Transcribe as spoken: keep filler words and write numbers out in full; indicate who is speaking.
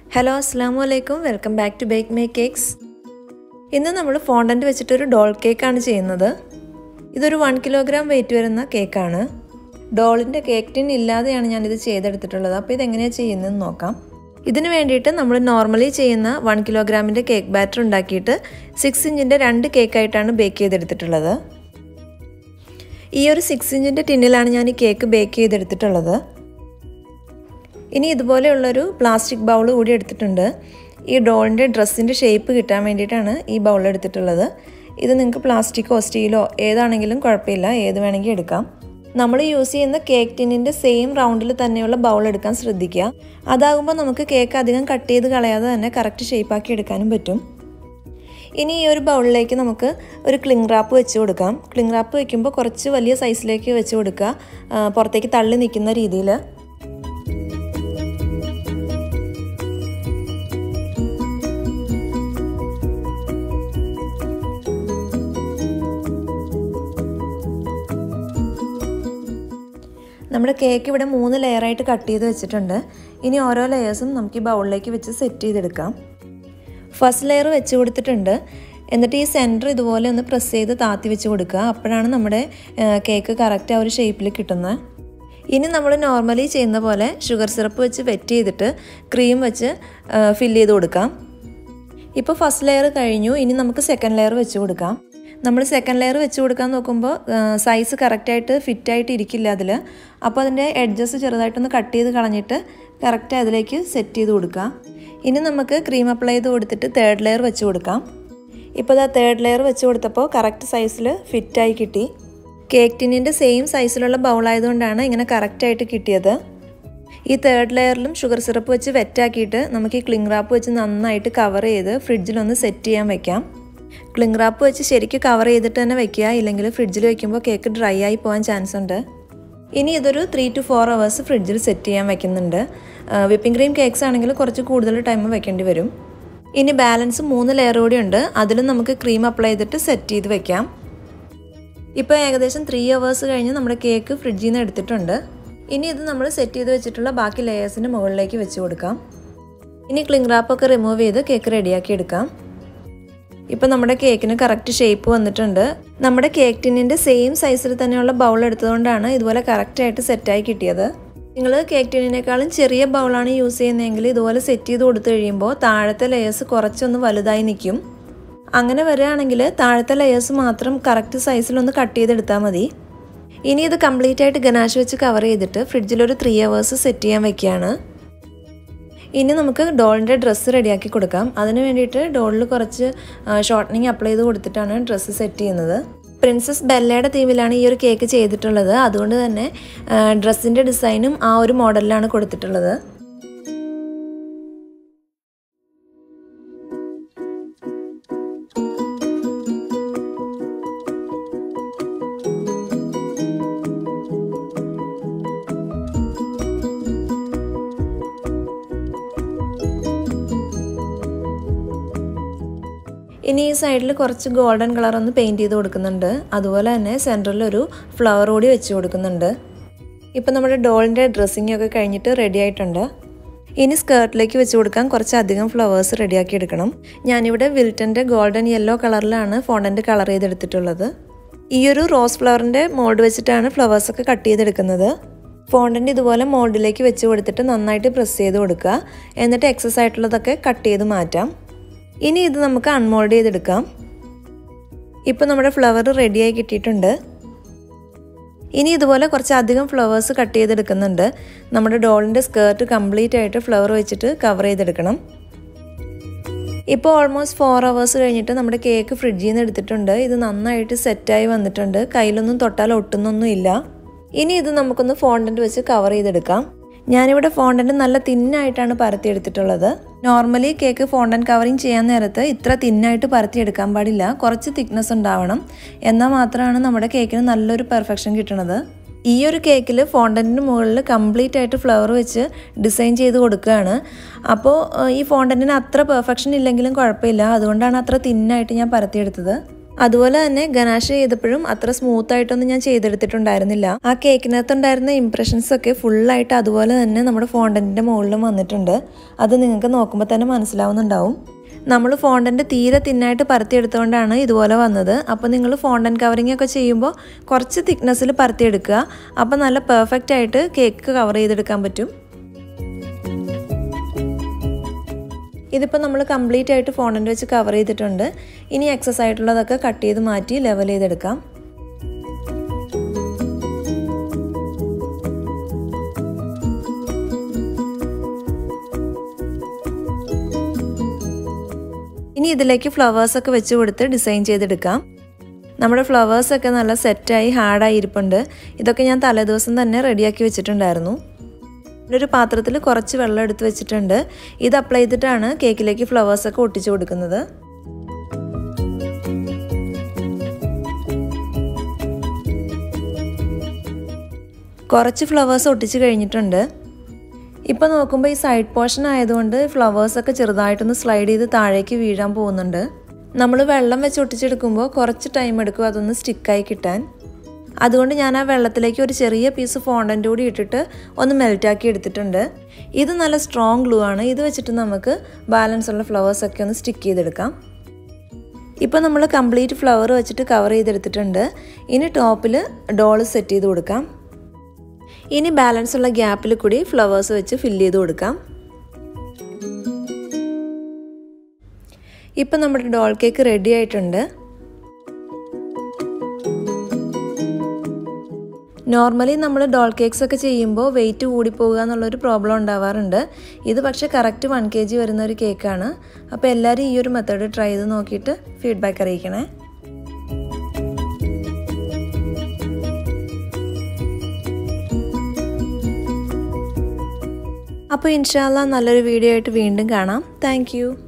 Speaker 1: Hello, assalamu alaikum. Welcome back to Bake Make Cakes. ഇന്ന് നമ്മൾ fondant വെച്ചിട്ട് ഒരു doll cake ആണ് ചെയ്യുന്നത്. ഇതൊരു one kilogram weight വരുന്ന കേക്ക് ആണ്. ഡോളിന്റെ കേക്ക് ടിൻ ഇല്ലാതെയാണ് ഞാൻ ഇത് ചെയ്തെടുത്തിട്ടുള്ളത്. അപ്പോൾ ഇത് എങ്ങനെയാണ് ചെയ്യുന്നതെന്ന് നോക്കാം. ഇതിനു വേണ്ടിയിട്ട് നമ്മൾ നോർമലി ചെയ്യുന്ന one kilogram ന്റെ കേക്ക് ബാറ്റർ ഉണ്ടാക്കിയിട്ട് six inch ന്റെ രണ്ട് കേക്ക് ആയിട്ടാണ് ബേക്ക് ചെയ്തെടുത്തിട്ടുള്ളത്. ഈ ഒരു six inch ന്റെ ടിന്നിലാണ് ഞാൻ ഈ കേക്ക് ബേക്ക് ചെയ്തെടുത്തിട്ടുള്ളത്. ഇനി ഇതുപോലെയുള്ളൊരു പ്ലാസ്റ്റിക് ബൗൾ കൂടി എടുത്തിട്ടുണ്ട്. ഈ ഡോളിൻ്റെ ഡ്രസ്സിൻ്റെ ഷേപ്പ് കിട്ടാൻ വേണ്ടിയിട്ടാണ് ഈ ബൗൾ എടുത്തിട്ടുള്ളത്. ഇത് നിങ്ങൾക്ക് പ്ലാസ്റ്റിക്കോ സ്റ്റീലോ ഏതാണെങ്കിലും കുഴപ്പമില്ല, ഏത് വേണമെങ്കിൽ എടുക്കാം. നമ്മൾ യൂസ് ചെയ്യുന്ന കേക്ക് ടിന്നിൻ്റെ സെയിം റൗണ്ടിൽ തന്നെയുള്ള ബൗൾ എടുക്കാൻ ശ്രദ്ധിക്കുക. അതാകുമ്പോൾ നമുക്ക് കേക്ക് അധികം കട്ട് ചെയ്ത് കളയാതെ തന്നെ കറക്റ്റ് ഷേപ്പാക്കി എടുക്കാനും പറ്റും. ഇനി ഈ ഒരു ബൗളിലേക്ക് നമുക്ക് ഒരു ക്ലിംഗ് റാപ്പ് വെച്ച് കൊടുക്കാം. ക്ലിംഗ് റാപ്പ് വയ്ക്കുമ്പോൾ കുറച്ച് വലിയ സൈസിലേക്ക് വെച്ച് കൊടുക്കുക, പുറത്തേക്ക് തള്ളി നിൽക്കുന്ന രീതിയിൽ. നമ്മുടെ കേക്ക് ഇവിടെ മൂന്ന് ലെയറായിട്ട് കട്ട് ചെയ്ത് വെച്ചിട്ടുണ്ട്. ഇനി ഓരോ ലെയേഴ്സും നമുക്ക് ഈ ബൗളിലേക്ക് വെച്ച് സെറ്റ് ചെയ്തെടുക്കാം. ഫസ്റ്റ് ലെയർ വെച്ച് കൊടുത്തിട്ടുണ്ട്. എന്നിട്ട് ഈ സെൻറ്റർ ഇതുപോലെ ഒന്ന് പ്രസ് ചെയ്ത് താത്തി വെച്ച് കൊടുക്കുക. അപ്പോഴാണ് നമ്മുടെ കേക്ക് കറക്റ്റ് ആ ഒരു ഷേപ്പിൽ കിട്ടുന്നത്. ഇനി നമ്മൾ നോർമലി ചെയ്യുന്ന പോലെ ഷുഗർ സിറപ്പ് വെച്ച് വെറ്റ് ചെയ്തിട്ട് ക്രീം വെച്ച് ഫില്ല് ചെയ്ത് കൊടുക്കാം. ഇപ്പോൾ ഫസ്റ്റ് ലെയർ കഴിഞ്ഞു. ഇനി നമുക്ക് സെക്കൻഡ് ലെയർ വെച്ച് കൊടുക്കാം. നമ്മൾ സെക്കൻഡ് ലെയർ വെച്ച് കൊടുക്കാൻ നോക്കുമ്പോൾ സൈസ് കറക്റ്റായിട്ട് ഫിറ്റായിട്ട് ഇരിക്കില്ല അതിൽ. അപ്പോൾ അതിൻ്റെ എഡ്ജസ് ചെറുതായിട്ടൊന്ന് കട്ട് ചെയ്ത് കളഞ്ഞിട്ട് കറക്റ്റ് അതിലേക്ക് സെറ്റ് ചെയ്ത് കൊടുക്കുക. ഇനി നമുക്ക് ക്രീം അപ്ലൈ ചെയ്ത് കൊടുത്തിട്ട് തേർഡ് ലെയർ വെച്ച് കൊടുക്കാം. ഇപ്പോൾ ഇതാ തേർഡ് ലെയർ വെച്ച് കൊടുത്തപ്പോൾ കറക്റ്റ് സൈസിൽ ഫിറ്റായി കിട്ടി. കേക്ക് ടിന്നിൻ്റെ സെയിം സൈസിലുള്ള ബൗളായതുകൊണ്ടാണ് ഇങ്ങനെ കറക്റ്റായിട്ട് കിട്ടിയത്. ഈ തേർഡ് ലെയറിലും ഷുഗർ സിറപ്പ് വെച്ച് വെറ്റാക്കിയിട്ട് നമുക്ക് ഈ ക്ലിംഗ് റാപ്പ് വെച്ച് നന്നായിട്ട് കവർ ചെയ്ത് ഫ്രിഡ്ജിലൊന്ന് സെറ്റ് ചെയ്യാൻ വയ്ക്കാം. ക്ലിംഗ് റാപ്പ് വെച്ച് ശരിക്കും കവർ ചെയ്തിട്ട് തന്നെ വെക്കുക, ഇല്ലെങ്കിൽ ഫ്രിഡ്ജിൽ വെക്കുമ്പോൾ കേക്ക് ഡ്രൈ ആയി പോകാൻ ചാൻസ് ഉണ്ട്. ഇനി ഇതൊരു ത്രീ ടു ഫോർ അവേഴ്സ് ഫ്രിഡ്ജിൽ സെറ്റ് ചെയ്യാൻ വയ്ക്കുന്നുണ്ട്. വിപ്പിംഗ് ക്രീം കേക്ക്സ് ആണെങ്കിൽ കുറച്ച് കൂടുതൽ ടൈം വെക്കേണ്ടി വരും. ഇനി ബാലൻസ് മൂന്ന് ലെയർ കൂടി ഉണ്ട്, അതിലും നമുക്ക് ക്രീം അപ്ലൈ ചെയ്തിട്ട് സെറ്റ് ചെയ്ത് വെക്കാം. ഇപ്പോൾ ഏകദേശം ത്രീ അവേഴ്സ് കഴിഞ്ഞ് നമ്മുടെ കേക്ക് ഫ്രിഡ്ജിൽ നിന്ന് എടുത്തിട്ടുണ്ട്. ഇനി ഇത് നമ്മൾ സെറ്റ് ചെയ്ത് വെച്ചിട്ടുള്ള ബാക്കി ലെയേഴ്സിൻ്റെ മുകളിലേക്ക് വെച്ച് കൊടുക്കാം. ഇനി ക്ലിംഗ് റാപ്പൊക്കെ റിമൂവ് ചെയ്ത് കേക്ക് റെഡിയാക്കി എടുക്കാം. ഇപ്പോൾ നമ്മുടെ കേക്കിന് കറക്റ്റ് ഷേപ്പ് വന്നിട്ടുണ്ട്. നമ്മുടെ കേക്ക് ടിന്നിൻ്റെ സെയിം സൈസിൽ തന്നെയുള്ള ബൗൾ എടുത്തതുകൊണ്ടാണ് ഇതുപോലെ കറക്റ്റായിട്ട് സെറ്റായി കിട്ടിയത്. നിങ്ങൾ കേക്ക് ടിന്നിനേക്കാളും ചെറിയ ബൗളാണ് യൂസ് ചെയ്യുന്നതെങ്കിൽ ഇതുപോലെ സെറ്റ് ചെയ്ത് കൊടുത്തു കഴിയുമ്പോൾ താഴത്തെ ലെയേഴ്സ് കുറച്ചൊന്ന് വലുതായി നിൽക്കും. അങ്ങനെ വരികയാണെങ്കിൽ താഴത്തെ ലെയേഴ്സ് മാത്രം കറക്റ്റ് സൈസിലൊന്ന് കട്ട് ചെയ്തെടുത്താൽ മതി. ഇനി ഇത് കംപ്ലീറ്റ് ആയിട്ട് ഗനാഷ് വെച്ച് കവർ ചെയ്തിട്ട് ഫ്രിഡ്ജിലൊരു ത്രീ അവേഴ്സ് സെറ്റ് ചെയ്യാൻ വയ്ക്കുകയാണ്. ഇനി നമുക്ക് ഡോളിൻ്റെ ഡ്രസ്സ് റെഡിയാക്കി കൊടുക്കാം. അതിന് വേണ്ടിയിട്ട് ഡോളിൽ കുറച്ച് ഷോർട്ടനിങ് അപ്ലൈ ചെയ്ത് കൊടുത്തിട്ടാണ് ഡ്രസ്സ് സെറ്റ് ചെയ്യുന്നത്. പ്രിൻസസ് ബെല്ലയുടെ തീമിലാണ് ഈ ഒരു കേക്ക് ചെയ്തിട്ടുള്ളത്. അതുകൊണ്ട് തന്നെ ഡ്രസ്സിൻ്റെ ഡിസൈനും ആ ഒരു മോഡലിലാണ് കൊടുത്തിട്ടുള്ളത്. ഇനി ഈ സൈഡിൽ കുറച്ച് ഗോൾഡൻ കളർ ഒന്ന് പെയിൻറ്റ് ചെയ്ത് കൊടുക്കുന്നുണ്ട്. അതുപോലെ തന്നെ സെൻറ്ററിലൊരു ഫ്ലവർ കൂടി വെച്ച് കൊടുക്കുന്നുണ്ട്. ഇപ്പോൾ നമ്മുടെ ഡോളിൻ്റെ ഡ്രസ്സിങ് ഒക്കെ കഴിഞ്ഞിട്ട് റെഡി ആയിട്ടുണ്ട്. ഇനി സ്കേർട്ടിലേക്ക് വെച്ച് കൊടുക്കാൻ കുറച്ചധികം ഫ്ലവേഴ്സ് റെഡിയാക്കി എടുക്കണം. ഞാനിവിടെ വിൽട്ടൻ്റെ ഗോൾഡൻ യെല്ലോ കളറിലാണ് ഫോണ്ടൻറ്റ് കളർ ചെയ്തെടുത്തിട്ടുള്ളത്. ഈ ഒരു റോസ് ഫ്ലവറിൻ്റെ മോൾഡ് വെച്ചിട്ടാണ് ഫ്ലവേഴ്സൊക്കെ കട്ട് ചെയ്തെടുക്കുന്നത്. ഫോണ്ടൻറ്റ് ഇതുപോലെ മോൾഡിലേക്ക് വെച്ച് കൊടുത്തിട്ട് നന്നായിട്ട് പ്രസ് ചെയ്ത് കൊടുക്കുക. എന്നിട്ട് എക്സസ് ആയിട്ടുള്ളതൊക്കെ കട്ട് ചെയ്ത് മാറ്റാം. ഇനി ഇത് നമുക്ക് അൺമോൾഡ് ചെയ്തെടുക്കാം. ഇപ്പോൾ നമ്മുടെ ഫ്ലവർ റെഡിയായി കിട്ടിയിട്ടുണ്ട്. ഇനി ഇതുപോലെ കുറച്ചധികം ഫ്ലവേഴ്സ് കട്ട് ചെയ്തെടുക്കുന്നുണ്ട്. നമ്മുടെ ഡോളിൻ്റെ സ്കേർട്ട് കംപ്ലീറ്റ് ആയിട്ട് ഫ്ലവർ വെച്ചിട്ട് കവർ ചെയ്തെടുക്കണം. ഇപ്പോൾ ഓൾമോസ്റ്റ് ഫോർ അവേഴ്സ് കഴിഞ്ഞിട്ട് നമ്മുടെ കേക്ക് ഫ്രിഡ്ജിൽ നിന്ന് എടുത്തിട്ടുണ്ട്. ഇത് നന്നായിട്ട് സെറ്റായി വന്നിട്ടുണ്ട്. കയ്യിലൊന്നും തൊട്ടാൽ ഒട്ടുന്നൊന്നും ഇല്ല. ഇനി ഇത് നമുക്കൊന്ന് ഫോണ്ടൻറ്റ് വെച്ച് കവർ ചെയ്തെടുക്കാം. ഞാനിവിടെ ഫോണ്ടൻറ്റ് നല്ല തിന്നായിട്ടാണ് പരത്തിയെടുത്തിട്ടുള്ളത്. നോർമലി കേക്ക് ഫോണ്ടൻറ്റ് കവറിങ് ചെയ്യാൻ നേരത്ത് ഇത്ര തിന്നായിട്ട് പരത്തിയെടുക്കാൻ പാടില്ല, കുറച്ച് തിക്നെസ് ഉണ്ടാവണം. എന്നാൽ മാത്രമാണ് നമ്മുടെ കേക്കിന് നല്ലൊരു പെർഫെക്ഷൻ കിട്ടുന്നത്. ഈ ഒരു കേക്കിൽ ഫോണ്ടൻറ്റിന് മുകളിൽ കംപ്ലീറ്റ് ആയിട്ട് ഫ്ലവർ വെച്ച് ഡിസൈൻ ചെയ്ത് കൊടുക്കുകയാണ്. അപ്പോൾ ഈ ഫോണ്ടൻറ്റിന് അത്ര പെർഫെക്ഷൻ ഇല്ലെങ്കിലും കുഴപ്പമില്ല, അതുകൊണ്ടാണ് അത്ര തിന്നായിട്ട് ഞാൻ പരത്തിയെടുത്തത്. അതുപോലെ തന്നെ ഗനാഷ് ചെയ്തപ്പോഴും അത്ര സ്മൂത്ത് ആയിട്ടൊന്നും ഞാൻ ചെയ്തെടുത്തിട്ടുണ്ടായിരുന്നില്ല. ആ കേക്കിനകത്തുണ്ടായിരുന്ന ഇംപ്രഷൻസ് ഒക്കെ ഫുള്ളായിട്ട് അതുപോലെ തന്നെ നമ്മുടെ ഫോണ്ടന്റിൻ്റെ മുകളിലും വന്നിട്ടുണ്ട്. അത് നിങ്ങൾക്ക് നോക്കുമ്പോൾ തന്നെ മനസ്സിലാവുന്നുണ്ടാവും. നമ്മൾ ഫോണ്ടന്റ് തീരെ തിന്നായിട്ട് പരത്തിയെടുത്തുകൊണ്ടാണ് ഇതുപോലെ വന്നത്. അപ്പോൾ നിങ്ങൾ ഫോണ്ടന്റ് കവറിങ് ഒക്കെ ചെയ്യുമ്പോൾ കുറച്ച് തിക്നെസ്സിൽ പരത്തിയെടുക്കുക. അപ്പോൾ നല്ല പെർഫെക്റ്റ് ആയിട്ട് കേക്ക് കവർ ചെയ്തെടുക്കാൻ പറ്റും. ഇതിപ്പോൾ നമ്മൾ കംപ്ലീറ്റ് ആയിട്ട് ഫോണ്ടന്റ് വെച്ച് കവർ ചെയ്തിട്ടുണ്ട്. ഇനി എക്സസ് ആയിട്ടുള്ളതൊക്കെ കട്ട് ചെയ്ത് മാറ്റി ലെവൽ ചെയ്തെടുക്കാം. ഇനി ഇതിലേക്ക് ഫ്ലവേഴ്സൊക്കെ വെച്ച് കൊടുത്ത് ഡിസൈൻ ചെയ്തെടുക്കാം. നമ്മുടെ ഫ്ലവേഴ്സൊക്കെ നല്ല സെറ്റായി ഹാർഡായി ഇരിപ്പുണ്ട്. ഇതൊക്കെ ഞാൻ തലേദിവസം തന്നെ റെഡിയാക്കി വെച്ചിട്ടുണ്ടായിരുന്നു. ഒരു പാത്രത്തിൽ കുറച്ച് വെള്ളം എടുത്ത് വെച്ചിട്ടുണ്ട്. ഇത് അപ്ലൈ ചെയ്തിട്ടാണ് കേക്കിലേക്ക് ഫ്ലവേഴ്സൊക്കെ ഒട്ടിച്ചു കൊടുക്കുന്നത്. കുറച്ച് ഫ്ലവേഴ്സ് ഒട്ടിച്ച് കഴിഞ്ഞിട്ടുണ്ട്. ഇപ്പോൾ നോക്കുമ്പോൾ ഈ സൈഡ് പോർഷൻ ആയതുകൊണ്ട് ഫ്ലവേഴ്സൊക്കെ ചെറുതായിട്ടൊന്ന് സ്ലൈഡ് ചെയ്ത് താഴേക്ക് വീഴാൻ പോകുന്നുണ്ട്. നമ്മൾ വെള്ളം വെച്ച് ഒട്ടിച്ചെടുക്കുമ്പോൾ കുറച്ച് ടൈം എടുക്കും അതൊന്ന് സ്റ്റിക്കായി കിട്ടാൻ. അതുകൊണ്ട് ഞാൻ ആ വെള്ളത്തിലേക്ക് ഒരു ചെറിയ പീസ് ഫോണ്ടൻ്റ് കൂടി ഇട്ടിട്ട് ഒന്ന് മെൽറ്റാക്കി എടുത്തിട്ടുണ്ട്. ഇത് നല്ല സ്ട്രോങ് ഗ്ലൂ ആണ്. ഇത് വെച്ചിട്ട് നമുക്ക് ബാലൻസ് ഉള്ള ഫ്ലവേഴ്സൊക്കെ ഒന്ന് സ്റ്റിക്ക് ചെയ്തെടുക്കാം. ഇപ്പോൾ നമ്മൾ കംപ്ലീറ്റ് ഫ്ലവർ വെച്ചിട്ട് കവർ ചെയ്തെടുത്തിട്ടുണ്ട്. ഇനി ടോപ്പിൽ ഡോൾ സെറ്റ് ചെയ്ത് കൊടുക്കാം. ഇനി ബാലൻസ് ഉള്ള ഗ്യാപ്പിൽ കൂടി ഫ്ലവേഴ്സ് വെച്ച് ഫില്ല് ചെയ്ത് കൊടുക്കാം. ഇപ്പം നമ്മുടെ ഡോൾ കേക്ക് റെഡി ആയിട്ടുണ്ട്. നോർമലി നമ്മൾ ഡോൾ കേക്ക്സ് ഒക്കെ ചെയ്യുമ്പോൾ വെയിറ്റ് കൂടിപ്പോകുക എന്നുള്ളൊരു പ്രോബ്ലം ഉണ്ടാവാറുണ്ട്. ഇത് പക്ഷേ കറക്റ്റ് വൺ കെ ജി വരുന്ന ഒരു കേക്കാണ്. അപ്പോൾ എല്ലാവരും ഈ ഒരു മെത്തേഡ് ട്രൈ ചെയ്ത് നോക്കിയിട്ട് ഫീഡ്ബാക്ക് അറിയിക്കണേ. അപ്പോൾ ഇൻഷാ അല്ലാഹ് നല്ലൊരു വീഡിയോ ആയിട്ട് വീണ്ടും കാണാം. Thank U.